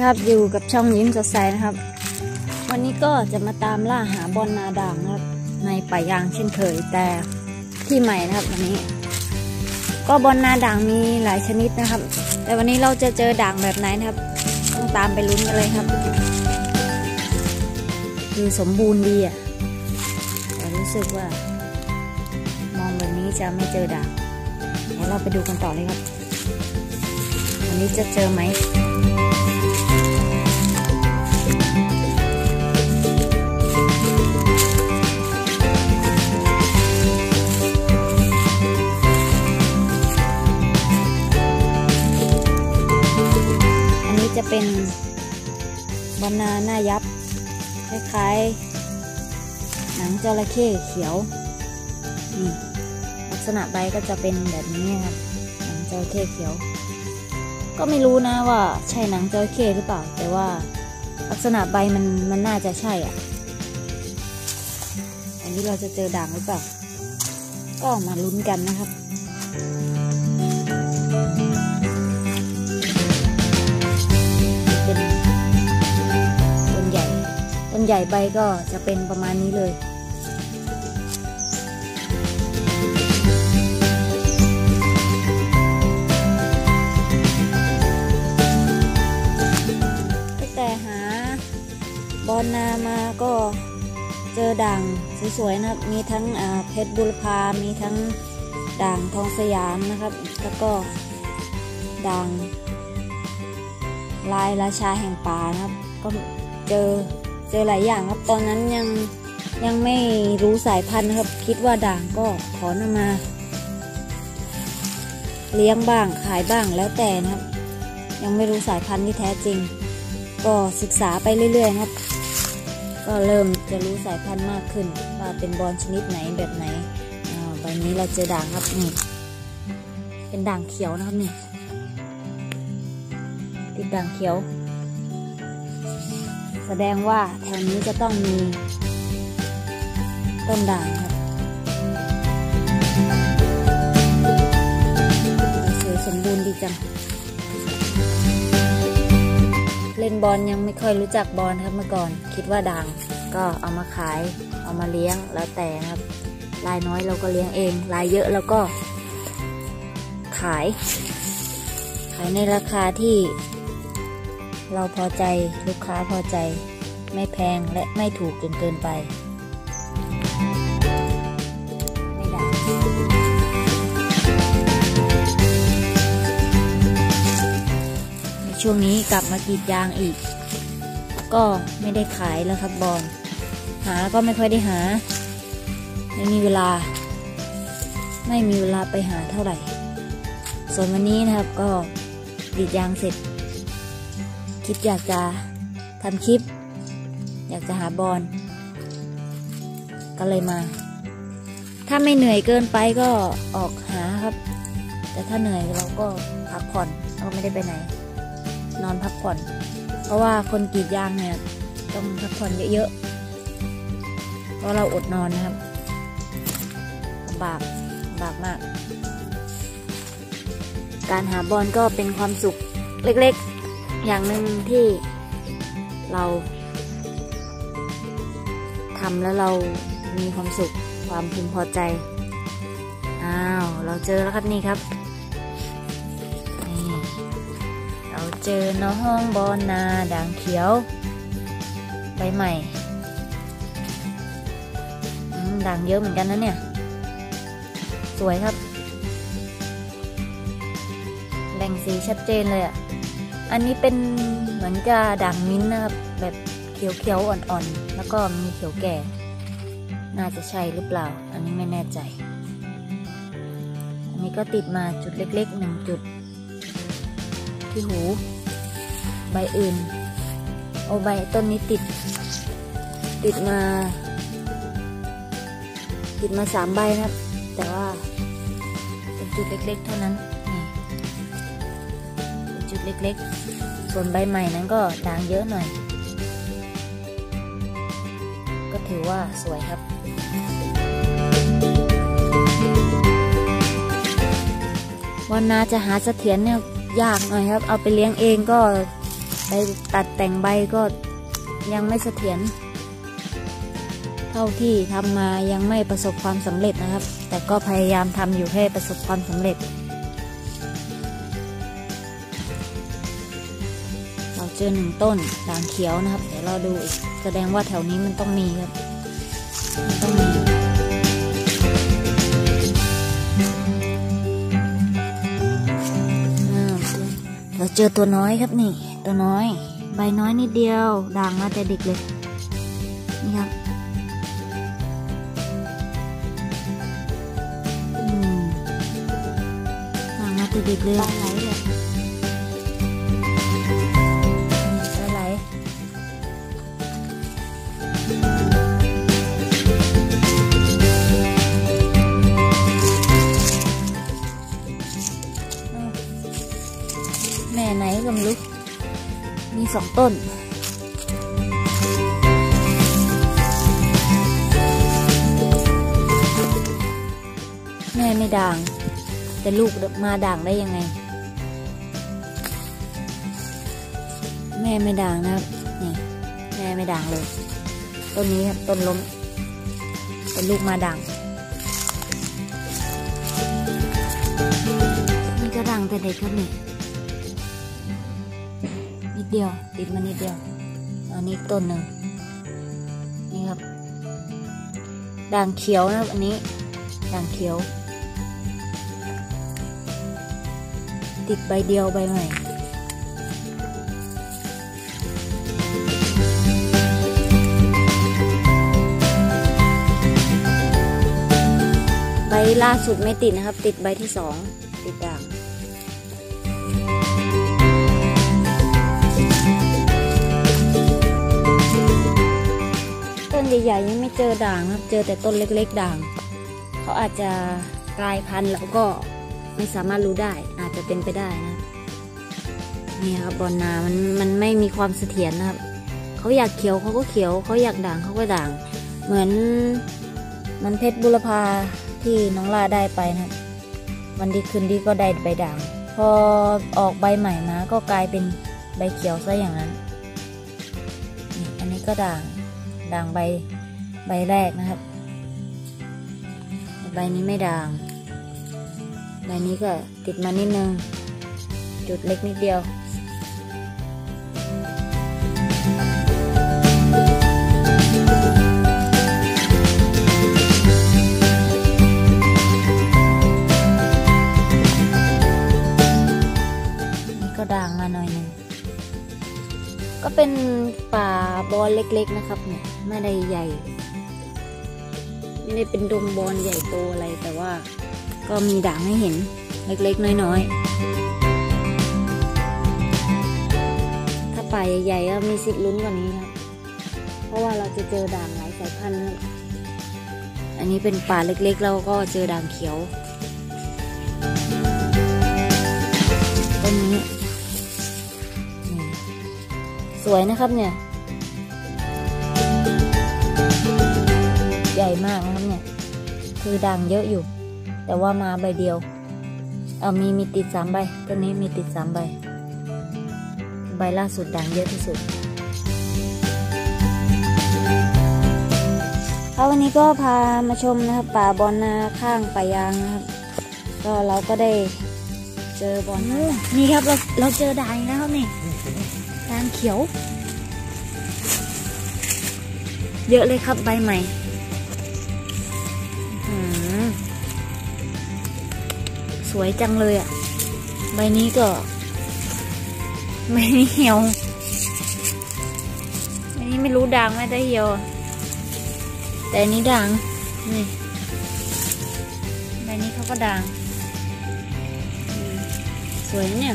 ครับอยู่กับช่องยิ้มสดใสนะครับวันนี้ก็จะมาตามล่าหาบอลนาด่างนะครับในป่ายางเช่นเคยแต่ที่ใหม่นะครับวันนี้ก็บอลนาด่างมีหลายชนิดนะครับแต่วันนี้เราจะเจอด่างแบบไหนนะครับต้องตามไปลุ้นกันเลยครับคือสมบูรณ์ดีอ่ะแต่รู้สึกว่ามองแบบนี้จะไม่เจอด่างเดี๋ยวเราไปดูกันต่อเลยครับวันนี้จะเจอไหมจะเป็นบอลนาหน้ายับคล้ายๆหนังจระเข้เขียวลักษณะใบก็จะเป็นแบบนี้ครับหนังจระเข้เขียวก็ไม่รู้นะว่าใช่หนังจระเข้หรือเปล่าแต่ว่าลักษณะใบมันน่าจะใช่อ่ะอันนี้เราจะเจอด่างหรือเปล่าก็มาลุ้นกันนะครับต้นใหญ่ใบก็จะเป็นประมาณนี้เลยแต่หาบอลนามาก็เจอด่างสวยๆนะครับมีทั้งเพชรบุรพามีทั้งด่างทองสยามนะครับแล้วก็ด่างลายราชาแห่งป่านะครับก็เจอหลายอย่างครับตอนนั้นยังไม่รู้สายพันธุ์นะครับคิดว่าด่างก็ขอนำมาเลี้ยงบ้างขายบ้างแล้วแต่นะครับยังไม่รู้สายพันธุ์ที่แท้จริงก็ศึกษาไปเรื่อยๆครับก็เริ่มจะรู้สายพันธุ์มากขึ้นว่าเป็นบอลชนิดไหนแบบไหนใบนี้เราเจอด่างครับนี่เป็นด่างเขียวนะครับนี่ติดด่างเขียวแสดงว่าแถวนี้จะต้องมีต้นด่างครับสวยสมบูรณ์ดีจังเล่นบอลยังไม่ค่อยรู้จักบอลครับเมื่อก่อนคิดว่าด่างก็เอามาขายเอามาเลี้ยงแล้วแต่ครับลายน้อยเราก็เลี้ยงเองลายเยอะเราก็ขายในราคาที่เราพอใจลูกค้าพอใจไม่แพงและไม่ถูกจนเกินไปไม่ด่างในช่วงนี้กลับมากรีดยางอีกก็ไม่ได้ขายแล้วครับบอลหาก็ไม่ค่อยได้หาไม่มีเวลาไปหาเท่าไหร่ส่วนวันนี้นะครับก็กรีดยางเสร็จคิดอยากจะทำคลิปอยากจะหาบอลก็เลยมาถ้าไม่เหนื่อยเกินไปก็ออกหาครับแต่ถ้าเหนื่อยเราก็พักผ่อนเราไม่ได้ไปไหนนอนพักผ่อนเพราะว่าคนกรีดยางเนี่ยต้องพักผ่อนเยอะๆเพราะเราอดนอนนะครับลำบากมากการหาบอลก็เป็นความสุขเล็กๆอย่างหนึ่งที่เราทำแล้วเรามีความสุขความพึงพอใจเราเจอแล้วครับนี่ครับนี่เราเจอน้องบอลนาด่างเขียวใบใหม่ด่างเยอะเหมือนกันนะเนี่ยสวยครับแบ่งสีชัดเจนเลยอ่ะอันนี้เป็นเหมือนกับด่างมิ้นท์นะครับแบบเขียวๆอ่อนๆแล้วก็มีเขียวแก่น่าจะใช่หรือเปล่าอันนี้ไม่แน่ใจอันนี้ก็ติดมาจุดเล็กๆ1จุดที่หูใบอื่นใบต้นนี้ติดมา3ใบนะครับแต่ว่าเป็นจุดเล็กๆเท่านั้นเป็นจุดเล็กๆส่วนใบใหม่นั้นก็ด่างเยอะหน่อยก็ถือว่าสวยครับบอลนาจะหาเสถียรเนี่ยยากหน่อยครับเอาไปเลี้ยงเองก็ไปตัดแต่งใบก็ยังไม่เสถียรเท่าที่ทำมายังไม่ประสบความสำเร็จนะครับแต่ก็พยายามทำอยู่ให้ประสบความสำเร็จเราเจอ1 ต้นด่างเขียวนะครับเดี๋ยวเราดูอีกแสดงว่าแถวนี้มันต้องมีครับมันต้องมีเราเจอตัวน้อยครับนี่ตัวน้อยใบน้อยนิดเดียวด่างมาแต่เด็กเลยนี่ครับด่างมาแต่เด็กเลยไหลเลยไหลแม่ไหนก็ไม่รู้มี2 ต้นแม่ไม่ด่างแต่ลูกมาด่างได้ยังไงแม่ไม่ด่างนะครับนี่แม่ไม่ด่างเลยต้นนี้ครับต้นล้มแต่ลูกมาด่างนี่ก็ด่างแต่เด็กครับนี่นิดเดียวติดมานิดเดียวอันนี้ต้นหนึ่งนี่ครับด่างเขียวนะครับอันนี้ด่างเขียวติดใบเดียวใบใหม่ใบล่าสุดไม่ติดนะครับติดใบที่2ติดด่างต้นใหญ่ๆยังไม่เจอด่างครับเจอแต่ต้นเล็กๆด่างเขาอาจจะกลายพันธุ์แล้วก็ไม่สามารถรู้ได้อาจจะเป็นไปได้นะนี่ครับบอนนามันไม่มีความเสถียรนะครับเขาอยากเขียวเขาก็เขียวเขาอยากด่างเขาก็ด่างเหมือนมันเพชรบุรพาที่น้องลาได้ไปนะวันดีคืนดีก็ได้ใบด่างพอออกใบใหม่มาก็กลายเป็นใบเขียวซะอย่างนั้นนี่อันนี้ก็ด่างใบแรกนะครับใบนี้ไม่ด่างใบนี้ก็ติดมานิดนึงจุดเล็กนิดเดียวนี่ก็ด่างมาหน่อยนึงก็เป็นป่าบอนเล็กๆนะครับเนี่ยไม่ได้ใหญ่ไม่ได้เป็นดงบอนใหญ่โตอะไรแต่ว่าก็มีด่างให้เห็นเล็กๆน้อยๆถ้าป่าใหญ่ๆก็มีสิทธิ์ลุ้นกว่านี้ครับเพราะว่าเราจะเจอด่างหลายสายพันธุ์อันนี้เป็นป่าเล็กๆเราก็เจอด่างเขียวต้นนี้สวยนะครับเนี่ยใหญ่มากนะครับเนี่ยคือด่างเยอะอยู่แต่ว่ามาใบเดียวมีติด3 ใบต้นนี้มีติด3 ใบใบล่าสุดด่างเยอะที่สุดวันนี้ก็พามาชมนะครับป่าบอนนาข้างป่ายางนะครับก็เราก็ได้เจอบอนนานี่ครับเราเจอด่างแล้วครับนี่ด่างเขียวเยอะเลยครับใบใหม่สวยจังเลยอ่ะใบนี้ก็ไม่เหี่ยวใบนี้ไม่รู้ด่างไม่ได้เหี่ยวแต่อันนี้ด่างนี่ใบนี้เขาก็ด่างสวยเนี่ย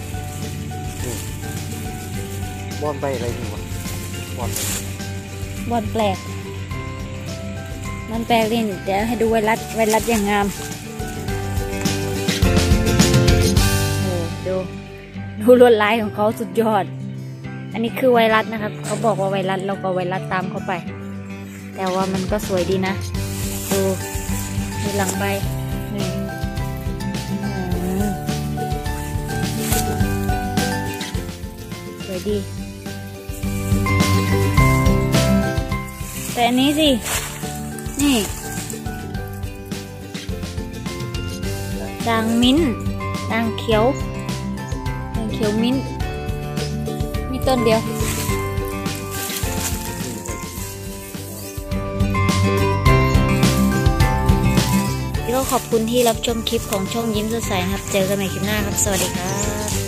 บอนใบอะไรอยู่วะบอนแปลกมันแปลกดิเดี๋ยวให้ดูไวรัสอย่างงามดูลวดลายของเขาสุดยอดอันนี้คือไวรัสนะครับเขาบอกว่าไวรัสเราก็ไวรัสตามเขาไปแต่ว่ามันก็สวยดีนะดูหลังใบนี่สวยวยดี แต่อันนี้สิ นี่ด่างมิ้นท์ด่างเขียวมิ้นท์มีต้นเดียวก็ขอบคุณที่รับชมคลิปของช่องยิ้มสดใสครับ เจอกันใหม่คลิปหน้าครับ สวัสดีครับ